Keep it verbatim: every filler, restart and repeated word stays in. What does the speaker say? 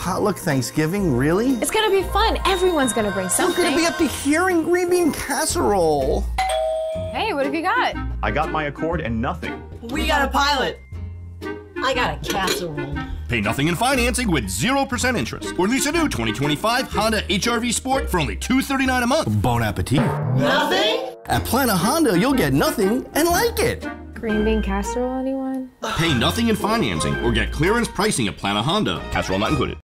potluck Thanksgiving, really? It's gonna be fun. Everyone's gonna bring something. We're gonna be up to here in green bean casserole. Hey, what have you got? I got my Accord and nothing. We got a pilot. I got a casserole. Pay nothing in financing with zero percent interest. Or lease a new twenty twenty-five Honda H R V Sport for only two hundred thirty-nine dollars a month. Bon appetit. Nothing? At Plana Honda, you'll get nothing and like it. Green bean casserole, anyone? Pay nothing in financing or get clearance pricing at Plana Honda. Casserole not included.